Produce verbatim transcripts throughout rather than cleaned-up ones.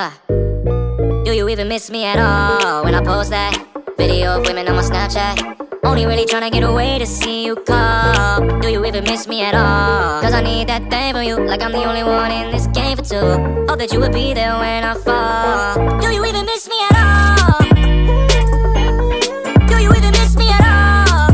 yeah. Do you even miss me at all when I post that video of women on my Snapchat? Only really tryna get away to see you call. Do you even miss me at all? Cause I need that thing from you, like I'm the only one in this game for two. Hope that you would be there when I fall. Do you even miss me at all? Do you even miss me at all?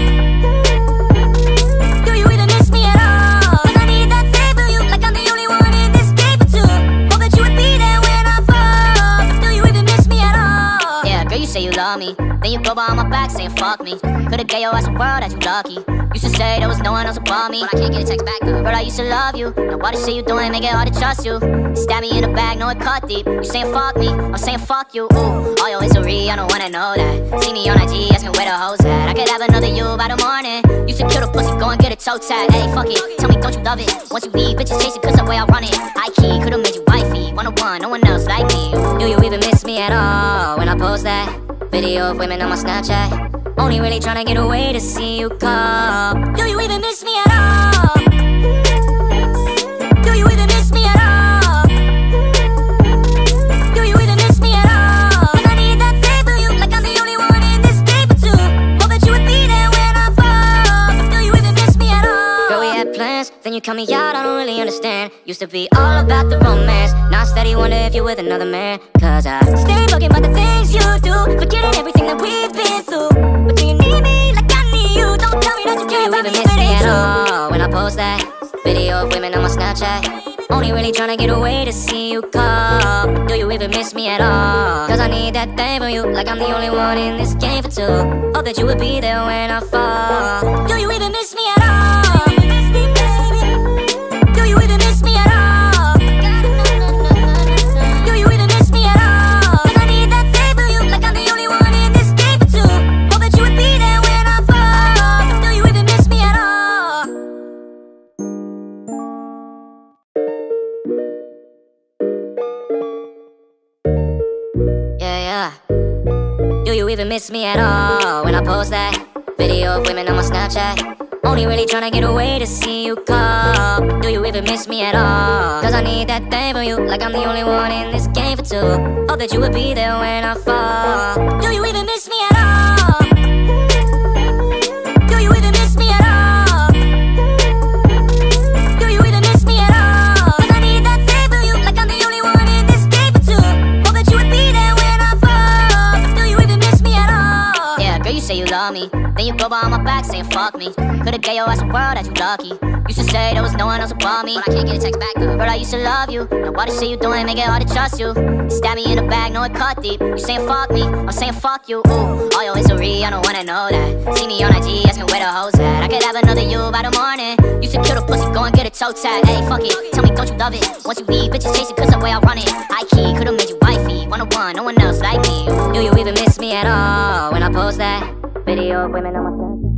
Do you even miss me at all? Cause I need that thing from you, like I'm the only one in this game for two. Hope that you would be there when I fall. Do you even miss me at all? Yeah, girl, you say you love me, then you go behind my back saying fuck me. Could've gave your ass a world that you lucky. Used to say there was no one else above me, but I can't get a text back though. Girl, I used to love you, now why the shit you doing make it hard to trust you? You stab me in the back, know it cut deep. You saying fuck me, I'm saying fuck you. Ooh, all your history, I don't wanna know that. See me on I G, asking where the hoes at. I could have another you by the morning. Used to kill the pussy, go and get a toe tag. Hey, fuck it, tell me don't you love it? Once you leave, bitches chase it cause the way I run it. I key, could've made you wifey, one on one, no one else like me. Ooh. Do you even miss me at all when I post that video of women on my Snapchat? Only really tryna get away to see you call. Do you even miss me at all? Do you even miss me at all? Do you even miss me at all? Cause I need that thing for you, like I'm the only one in this game for two. Hope that you would be there when I fall. Do you even miss me at all? Girl, we had plans, then you cut me out, I don't really understand. Used to be all about the romance, now I steady wonder if you're with another man. Cause I stay bugging about the things you do, forgetting everything that we've been through. But do you need me like I need you? Don't tell me that you care about me, miss me at all when I post that video of women on my Snapchat? Only really tryna get away to see you call. Do you even miss me at all? Cause I need that thing from you, like I'm the only one in this game for two. Hope that you would be there when I fall. Do you even miss me at all? Do you even miss me at all? Do you even miss me at all? Cause I need that thing from you, like I'm the only one in this game for two. Hope that you would be there when I fall. Do you even miss me at all? Yeah, yeah. Do you even miss me at all when I post that video of women on my Snapchat? Only really tryna get away to see you call. Do you even miss me at all? Cause I need that thing from you, like I'm the only one in this game for two. Hope that you would be there when I fall. Do you even miss me at all? Do you even miss me at all? Do you even miss me at all? Cause I need that thing from you, like I'm the only one in this game for two. Hope that you would be there when I fall. Do you even miss me at all? Yeah, girl, you say you love me, then you go behind my back saying fuck me. Could've gave your ass a world that you lucky. Used to say there was no one else above me, but I can't get a text back though. Girl, I used to love you, now why the shit you doing make it hard to trust you? You stab me in the back, know it cut deep. You saying fuck me, I'm saying fuck you. Ooh, all your history, I don't wanna know that. See me on I G, asking where the hoes at. I could have another you by the morning. Used to kill the pussy, go and get a toe tag. Hey, fuck it, tell me don't you love it? Once you leave, bitches chase it cause the way I run it. I key, could've made you wifey, one on one, no one else like me. Ooh. Do you even miss me at all when I post that video of women on my Snapchat?